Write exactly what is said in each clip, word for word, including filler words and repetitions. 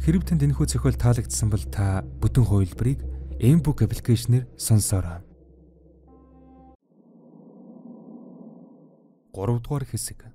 Хэрэв танд энэхүү зохиол таалагдсан бол та бүтэн хувилбарыг M-Book аппликейшнээр сонсоорой. гуравдугаар хэсэг.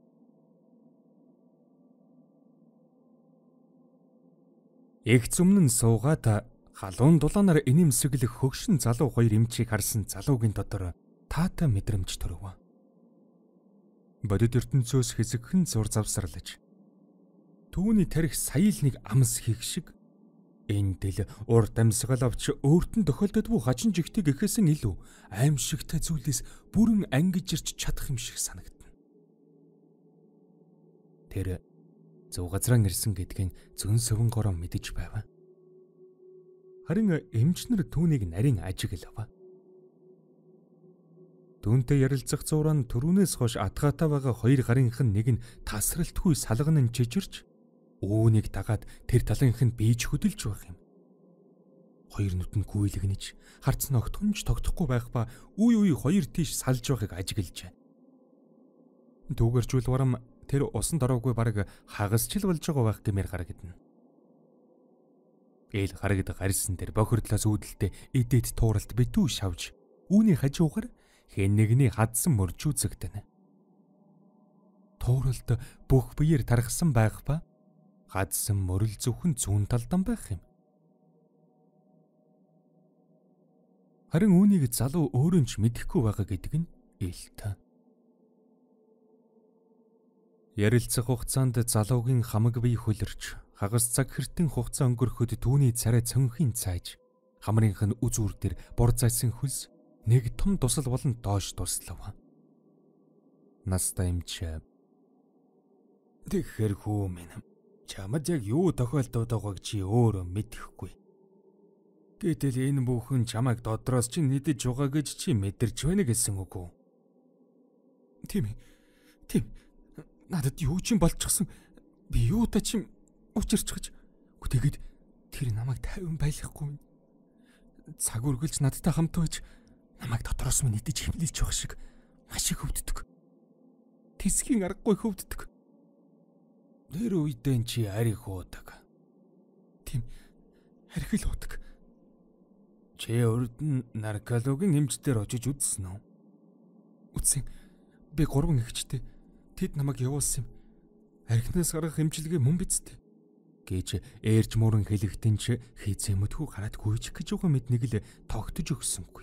Эгц өмнө суугаад халуун дулаанаар инэмсэглэх хөгшин залуу хоёр эмчийг харсан залуугийн дотор таатай мэдрэмж төрөв. Бодит ертөнцөөс хэсэгхэн зур завсарлаж түүний тарих сая л нэг амс хийх шиг энэ тэл урт амьсгал авч өөртөө тохиолдодгүй хачин жигтэй гэхээсэн илүү аимшигтай зүйлээс бүрэн ангиж ирч чадах юм шиг санагдана. Тэр зөв газраа ирсэн гэдгийг зөн сөвөнгөөрөө мэдэж байв. Харин эмчнэр түүнийг нарийн ажиглав. Түүнтэй ярилцах зураг түрүүнээс хойш атгаатай байгаа хоёр гарынх нь нэг нь тасралтгүй салган нь жижирч үүнийг дагаад тэр талынх нь бийж хөдөлж байх юм. Хоёр нүд нь гүйлгэнэж харц нь огтхонч тогтохгүй байх ба үе үе хоёр тийш салж байхыг ажиглажээ. Түүгэржүүл барам тэр усанд ороогүй бараг хагасчил болж байгаа байх гэмээр харагдана. Ээл харагд гарсан тэр бохирдлоос үүдэлтэй эдэд тууралт битүү шавж үүний хажуугаар хэн нэгний хадсан мөрж үзэгдэнэ. Тууралт бүх биеэр тархсан байх ба хадсан мөрөл зөвхөн зүүн талдан байх юм. Харин үүнийг залуу өөрөө ч мэдэхгүй байгаа гэдэг нь ээлтэй. Ярилцах хугацаанд залуугийн хамаг бие хөлөрч хагас цаг хэртэн хугацаа өнгөрөхөд түүний царай цонхийн цааж хамрынх нь үзүүр дээр бур зайсан хөлс нэг том тусал болон доош туслав. Настай эмч "Тэгэхэр хүү минь чамд яг юу тохиолдоод байгааг чи өөрөө мэдэхгүй. Гэтэл энэ бүхэн чамайг додроос чи нэдэж байгаа гэж чи мэдэрч байна гэсэн үг үү?" "Тийм ээ. Тийм. Надад юу ч юм болчихсон. Би юутай ч юм учирчгаж. Гэхдээ тэр намайг тайван байлгахгүй. Цаг үргэлж надтай хамт байж намайг дотроос минь нэдэж хэмлэлж байгаа шиг маш их хөвддөг. Тэсхийн аргагүй хөвддөг. Тэр үедээ чи арих уудаг." "Тийм. Арих л уудаг." "Чи урд нь наркологийн эмчдэр очиж үзсэн үү?" "Үзсэн. Би гурван эгчтэй. Тэд намайг явуулсан юм. Архинаас гаргах эмчилгээ мөн биз дээ" гэж ээрж мөрөн хэлэхдээ ч хийцээ мэдхүү гараад гүйчих гэж байгаа мэд нэг л тогтож өгсөнгүй.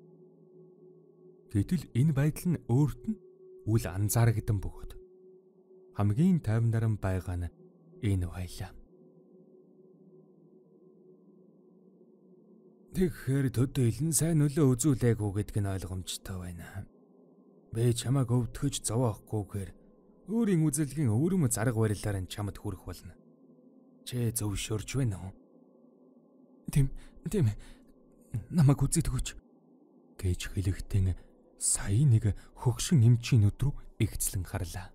Гэтэл энэ байдал нь өөрт нь үл анзаарагдан бөгөөд хамгийн тайвнаар байгаа нь энэ байлаа. "Тэгэхээр төдөө илэн сайн нөлөө үзүүлээгүй гэдг нь ойлгомжтой байна. Би чамайг өвдгөж зовоохгүйгээр өөрийн үзэлгийн өвөрм зарга барилаар нь чамд хүрэх болно. Чи зөвшөөрч байна уу?" "Тийм, тийм. Намайг үзээд өгөөч" гэж хэлэхдээ сая нэг хөгшин эмчийн нүд рүү игцлэн харлаа.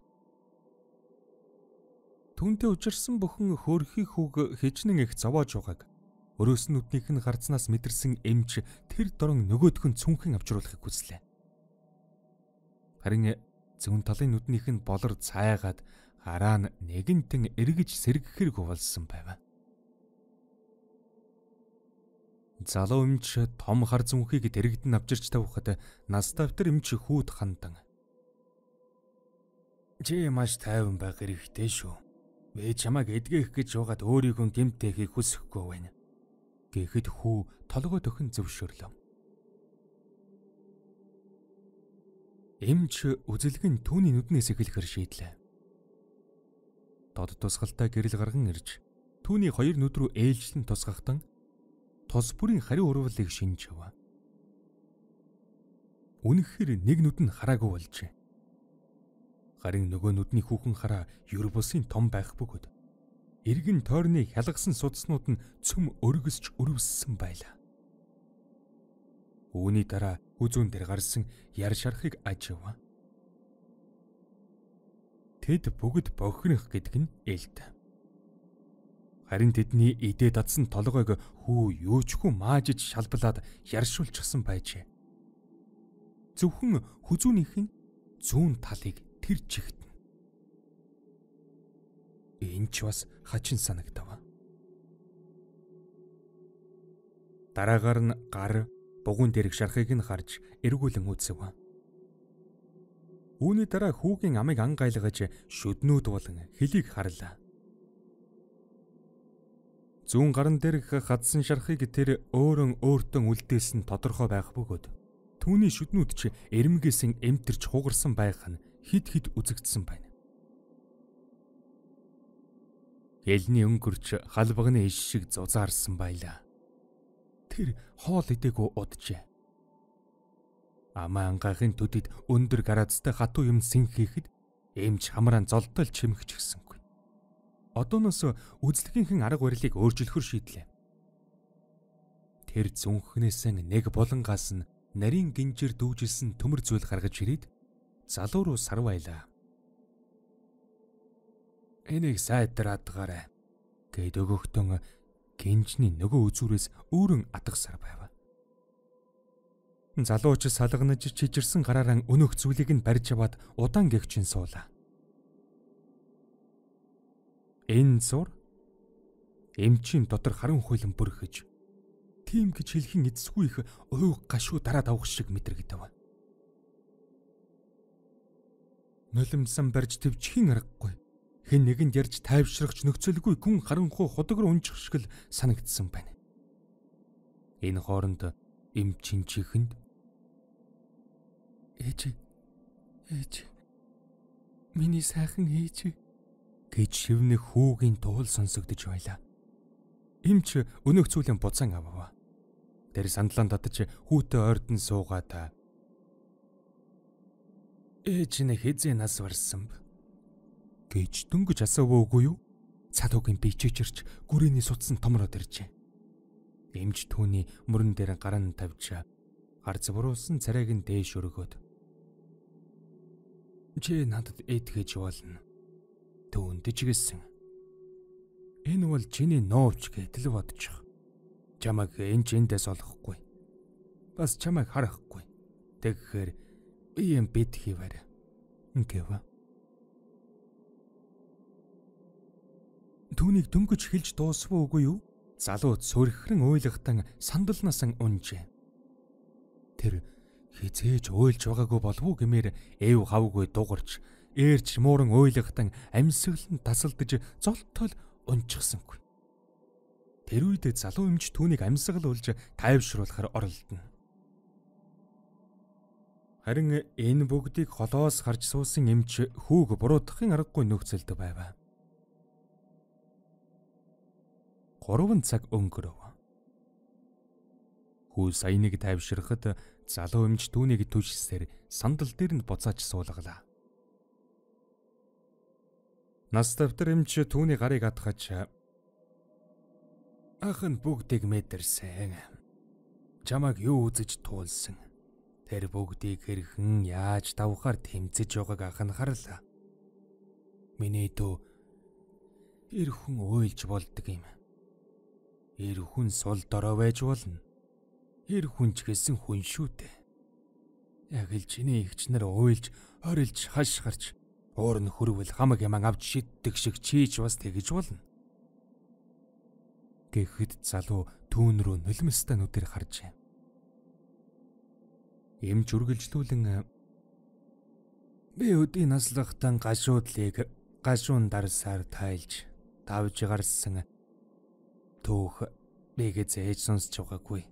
Түүнтэй учирсан бүхэн хөөрхий хүүг хичнээн их зовоож байгааг өрөөс нь нүднийх нь гарцнаас мэдэрсэн эмч тэр дорон нөгөөдх нь цүнхэн авчруулахыг хүслээ. Харин зүүн талын нүднийх нь болор цайгаад хараа нь нэгэнтэн эргэж сэргэхэрэг болсон байв. Залуу эмч том хар зүнхийг дэрэгдэн авчирч тавихад настай втер эмч хүүд хандан "Чи маш тайван байх хэрэгтэй шүү. Би чамайг эдгэх гэж байгаад өөрийнхөө гэмтэхийг хүсэхгүй байна" гэхэд хүү толгой дохин зөвшөөрлөө. Эмч үзэлгэн түүний нүднээс эхлэхэр шийдлээ. Дод тусгалтай гэрэл гарган ирж түүний хоёр нүд рүү ээлжлэн тусгахтан тус бүрийн хариу урвалыг шинжив. Үнэхээр нэг нүд нь хараагүй болжээ. Харин нөгөө нүдний хүүхэн хараа юр бусын том байх бөгөөд эргэн тойрны хялгасан судснууд нь цөм өргөсч өрөвссөн байлаа. Үүний дараа хүзүүн дээр гарсан яр шархыг ажив. Тэд бүгд бохирох гэдэг нь ээлтэй. Харин тэдний идэ дадсан толгойг хүү юучгүй маажиж шалблаад яршуулчихсан байжээ. Зөвхөн хүзүүнийхэн зүүн талыг тэр чигтэн. Энэ ч бас хачин санагдав. Дараагаар нь гар, бугуун дээрх шархыг нь харж эргүүлэн үзэв. Үүний дараа хүүгийн амыг ангайлгаж шүднүүд болон хөлийг харлаа. Зүүн гаран дээрх хадсан шархыг тэр өөрөн өөртөө үлдээсэн тодорхой байх бөгөөд түүний шүднүүд ч эрмэгээсэн эмтэрч хугарсан байх нь хид хид үзэгдсэн байна. Элний өнгөрч халбагны иш шиг зузаарсан байлаа. Тэр хоол идээгүй уджээ. Амаа ангахын төдөд өндөр гараацтай хатуу юм синхийхэд эмч хамраан золдол чимэгч гисэнгүй. Одооноос үзлэгийнхэн арга барилыг өөрчлөхөр шийдлээ. Тэр зүнхнээсээ нэг булангаас нь нарийн гинжир дүүжилсэн төмөр зүйл гаргаж ирээд залуу руу сарвайлаа. Энийг сайдраадгаарай гэд өгөхдөн гинжний нөгөө үзүүрээс өөрөн атгасаар байв. Залууч салганаж чижирсэн гараараа өнөх зүйлийг нь барьж аваад удаан гэгчин суулаа. Энэ зур эмчийн дотор харан хуйлан бүрхэж тийм гэж хэлхэн эцсгүй их уйг гашуу дараад авах шиг мэдрэгдэв. Нулимсан барьж төвчхийн аргагүй. Хэн нэгэнд ярьж тайвшрахч нөхцөлгүй гүн харанхуй худаг руу унчих шиг л санагдсан байна. Энэ хооронд эмчин чихэнд ээж ээж миний сайхан ээж гэж шивнэх хүүгийн туул сонсогдож байлаа. Эмч өнөөх зүйлэн буцаан авав. Тэр сандлан татаж хүүтэй ойрдон суугаад ээж нь хэзээ нас барсан б гэж дөнгөж асууваагүй юу? Цалуугийн бичээчэрч гүрээний сутсан томроод иржээ. Эмч түүний мөрөн дээр гаран тавьж гар зовруулсан царайг нь дээш өргөөд чи надад эдгэж болно. Түүнд ч гэсэн. Энэ бол чиний ноовч гэдэл бодчих. Чамайг энэ ч эндээс олохгүй. Бас чамайг харахгүй. Тэгэхээр би юм бит хийвэр. Гэв. Түүнийг дөнгөж хэлж дуусваа үгүй юу? Залуу сөрхрэн уйлахтан сандалнаас унжээ. Тэр хизээж уйлж байгаагүй болов уу гэмээр эв хавгүй дугарч ээрч мууран уйлахтан амьсгалан тасалдаж золтол унчихсангүй. Тэр үед залуу эмч түүнийг амьсгал улж тайвшруулахар оролдоно. Харин энэ бүгдийг холоос харж суусан эмч хүүг буруутгахын аргагүй нөхцөлд байв. Гурван цаг өнгөрөв. Хүү саяныг тайвширхад залуу эмч түүнийг түшсээр сандал дээр нь буцааж суулгалаа. Нас давтар эмч түүний гарыг атгаж ах нь бүгдийг мэдэрсэн. Чамайг юу үзэж туулсан? Тэр бүгдийг хэрхэн яаж давхаар тэмцэж байгааг ах нь харлаа. Миний дүү эр хүн уйлж болдог юм. Эр хүн сул дорой байж болно. Эр хүн ч гэсэн хүн шүү дээ. Яг л чиний ихчнэр уйлж, орилж, хаш гарч, уур нь хөрвөл хамаг яман авч шиддэг шиг чийж бас тэгэж болно. Гэхэд залуу түүн рүү нулимстай нүдээр харжээ. Эмч үргэлжлүүлэн би өдийн наслахтан гашуудлыг гашуун дарсаар тайлж давж гарсан түүх бигээ зээж сонсч байгаагүй.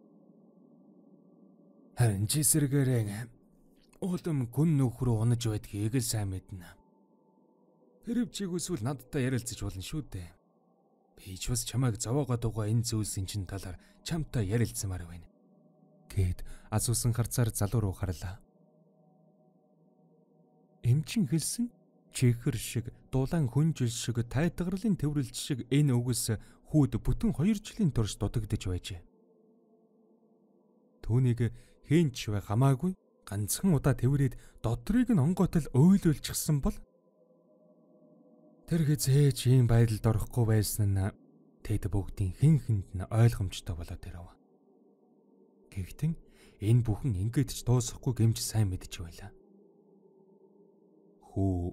Харин чи сэргээрээ уулам гүн нөхрөө унаж байдгийг л сайн мэднэ. Тэр чиг үсвэл надтай ярилцаж болно шүү дээ. Би ч бас чамайг зовоогоод байгаа энэ зүйлсийн чин талаар чамтай ярилцмаар байна. Гэт азуусан харцаар залуу руу харлаа. Эмчин хэлсэн чихэр шиг дулаан хүнжил шиг тайтгарлын төврөлж шиг энэ үгс хүүд бүтэн хоёр жилийн турш дутагдж байжээ. Түүнийг хэн ч вэ хамаагүй ганцхан удаа тэврээд дотрыг нь онгойтол ойлуулчихсан бол тэр хизээж ийм байдалд орохгүй байсан нь тэд бүгдийн хэн хэнд нь ойлгомжтой болоод ирв. Гэхдээ энэ бүхэн ингээд ч дуусахгүй гэмж сайн мэдж байлаа. Хүү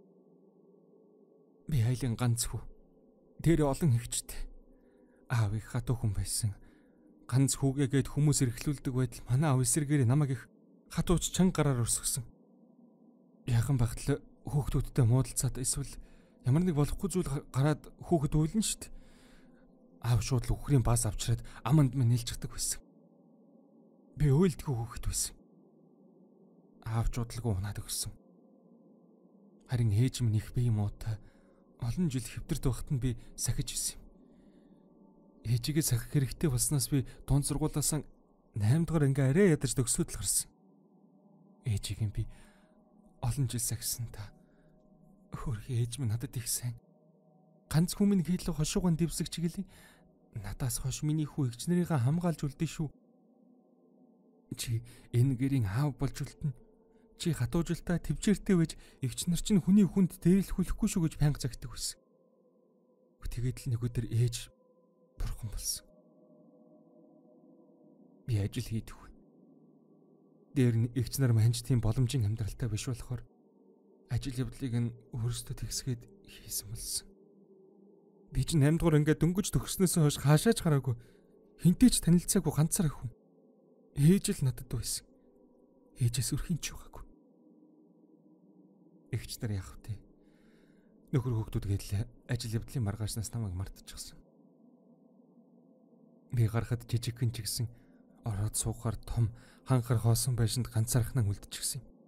би хайлын ганц хүү. Тэр олон хөвчтэй. Аав их хатуу хүн байсан. Ганц хүүгээгээд хүмүүс эрхлүүлдэг байтал манай аав эсрэгээр намайг их хатууч чанга гараар өрсгсөн. Яхан багтал хүүхдүүдтэй муудалцаад эсвэл ямар нэг болохгүй зүйл гараад хүүхэд уйлна шүү дээ. Аав шууд л үхрийн баас авчираад аманд минь нэлждэг байсан. Би уйлдгүй хүүхэд байсан. Аав жуудлгүй унаад өгсөн. Харин ээж минь их бие муутай олон жил хэвтэрд байхад нь би сахиж исэн юм. Ээжигээ сахих хэрэгтэй болсноос би дунд сургуулаасаа найм дахь ингээ арай ядарч төгсөөд л гарсан. Ээжийг нь би олон жил сахисан та. Хөрх ээж минь надад их сайн. Ганц хүмүн хийлэг хошууган дэвсэг чиглэе. Надаас хойш миний хүү эгч нарыгаа хамгаалж үлдэн шүү. Чи энэ гэрийн аав болж үлдэн. Чи хатуужилтаа төвчээртэй байж эгч нар чинь хүний хүнд дээрлэхүүлэхгүй шүү гэж панг загтдаг байсан. Тэгээд л нэг өдөр ээж бурхан болсон. Би ажил хийдэг. Дээр нь эгч нар манж тийм боломжийн амьдралтай биш болохоор ажил явдлыг нь өөрсдөө тэгсгээд хийсэн болсон. Би чинь намд дугаар ингээд дөнгөж төгснөөс хойш хаашаач хараагүй. Хинтэй ч танилцаагүй ганцаар хүн. Ээж л надад байсан. Ээжээс өрхийн ч байгаагүй. Эгч нар яах вэ? Нөхөр хүүхдүүд гээл ажил явдлын маргаашнаас намайг мартчихсан. Би гарахад жижигхэн ч гэсэн ороод суухаар том ханхар хоосон байшинд ганцаархнаа үлдчихсэн юм.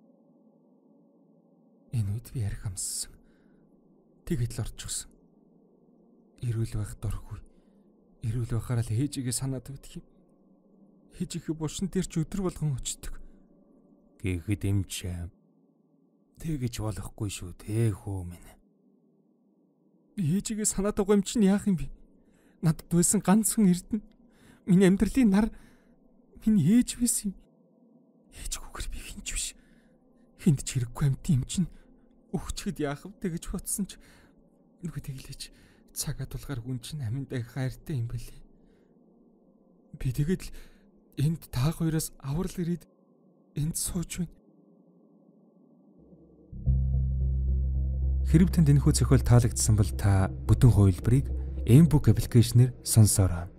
Энэ үед би ярих амссан. Тэгээд л орчихсон. Ирүүл байх дургүй. Ирүүл байхаар л ээжигээ санаад өгдөг юм. Ээжийнхээ булшин дээр ч өдөр болгон очдөг. Гэхэд эмчээ. Тэгэж болохгүй шүү те хөө минь. Би ээжигээ санаад байгаа юм чинь яах юм бэ? Надад байсан ганцхан эрдэнэ. Миний амьдралын нар миний ээж байсан юм. Ээжгүйгээр би хинч биш. Хинд ч хэрэггүй амт юм чинь. Өгчгэд яах вэ гэж бодсон ч нүгэ тэглэж цагаа тулгаар хүн чинь аминдаа хайртай юм бэлээ. Би тэгээд л энд та хоёроос аврал ирээд энд сууж байна. Хэрв танд энэхүү зохиол таалагдсан бол та бүтэн хувилбарыг M-Book аппликейшнээр сонсоорой.